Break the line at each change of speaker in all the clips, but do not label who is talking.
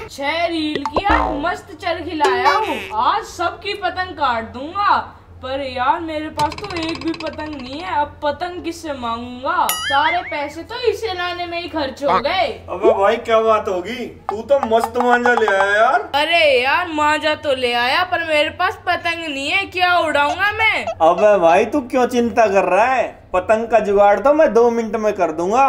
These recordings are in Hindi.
6 रील की यार मस्त चल खिलाया हूँ। आज सबकी पतंग काट दूंगा। पर यार मेरे पास तो एक भी पतंग नहीं है। अब पतंग किससे मांगूंगा? सारे पैसे तो इसे लाने में ही खर्च हो गए।
अबे भाई क्या बात होगी, तू तो मस्त मांझा ले आया यार।
अरे यार मांझा तो ले आया पर मेरे पास पतंग नहीं है, क्या उड़ाऊंगा मैं?
अबे भाई तू क्यों चिंता कर रहा है, पतंग का जुगाड़ तो मैं 2 मिनट में कर दूंगा।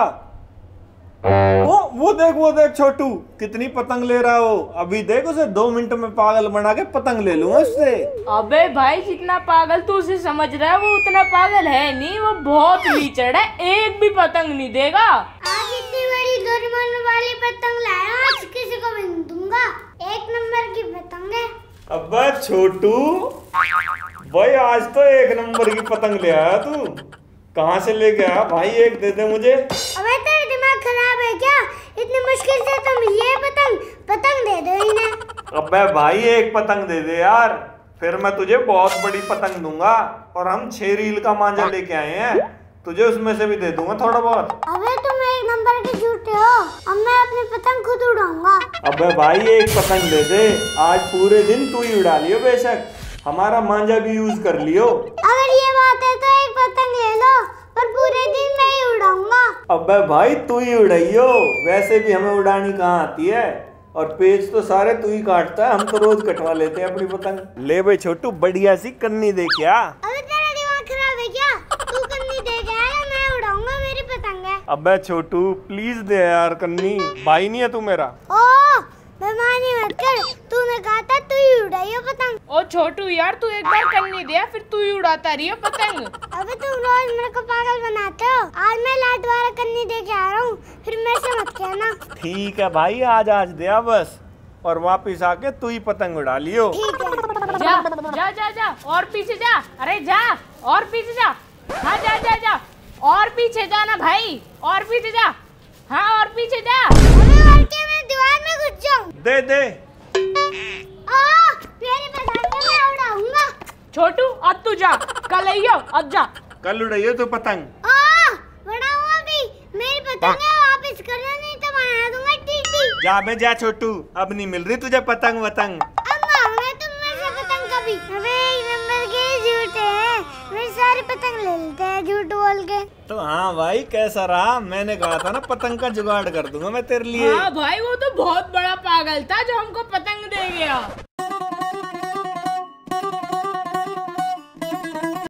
वो देख छोटू कितनी पतंग ले रहा हो। अभी देख उसे 2 मिनट में पागल बना के पतंग ले लूंगा उससे।
अबे भाई जितना पागल तू उसे समझ रहा है वो उतना पागल है नहीं, वो बहुत लीचड़ है, एक भी पतंग नहीं देगा।
आज इतनी बड़ी डोरेमोन वाली पतंग लाया, आज किसी को भी नहीं दूंगा। 1 नंबर की पतंग है।
अबे छोटू भाई आज तो 1 नंबर की पतंग ले आया तू, कहाँ से लेके आया भाई? एक दे दे मुझे।
अबे तेरा दिमाग खराब है क्या? इतनी मुश्किल से तुम ये पतंग दे दो इन्हें।
अबे भाई एक पतंग दे दे यार, फिर मैं तुझे बहुत बड़ी पतंग दूंगा। और हम 6 रील का मांझा लेके आए हैं, तुझे उसमें से भी दे दूंगा थोड़ा बहुत।
अबे तुम 1 नंबर के झूठे हो, अब मैं अपनी पतंग खुद उड़ाऊंगा।
अबे भाई एक पतंग दे दे, आज पूरे दिन तू ही उड़ा लियो, बेशक हमारा मांझा भी यूज कर लियो।
अगर ये बात है तो एक पतंग ले लो, पर पूरे दिन मैं ही उड़ाऊंगा।
अबे भाई तू ही उड़ाइयो, वैसे भी हमें उड़ानी कहाँ आती है, और पेज तो सारे तू ही काटता है, हम तो रोज कटवा लेते हैं अपनी पतंग। ले भाई छोटू बढ़िया सी कन्नी दे क्या।
अबे तेरा दिमाग खराब है क्या? तू कन्नी दे गया ना, मैं उड़ाऊंगा, मेरी पतंग है।
अबे छोटू प्लीज दे यार कन्नी, भाई नहीं है तू मेरा।
ओह बेईमानी मत कर, तूने कहा था तू ही उड़ाइयो पतंग।
ओ छोटू यार तू एक बार करनी दे, फिर तू ही उड़ाता रही हो पतंग।
अबे तुम रोज मेरे को पागल बनाते हो, आज मैं लाडवारा कन्नी दे के आ रहा हूँ, फिर मेरे से मत कहना।
ठीक है भाई आज दे बस, और वापिस आके तू ही पतंग उड़ा लियो।
ठीक है
जा जा जा जा और पीछे जा, अरे जा और पीछे जा। हाँ जा जा जा और पीछे जा ना भाई, और पीछे जा। हाँ और पीछे जा।
अबे और क्या मैं दीवार में घुस जाऊँ?
दे दे।
मेरी पतंग है, मैं उड़ाऊंगा।
छोटू अब तू जा, कल आइयो, अब जा।
कल उड़ाइयो तू पतंग।
बड़ा हुआ भी, मेरी पतंग है, वापस करना नहीं तो बना दूंगा टीटी।
जा बे जा छोटू, अब नहीं मिल रही तुझे पतंग वतंग।
अब मांगना तुम मेरे से पतंग कभी। अबे 1 नंबर के झूठे हैं, मेरी सारी पतंग ले लेते हैं झूठ बोल के।
तो हाँ भाई कैसा रहा, मैंने कहा था ना पतंग का जुगाड़ कर दूंगा मैं तेरे लिए।
हाँ भाई वो तो बहुत बड़ा पागल था जो हमको पतंग दे गया।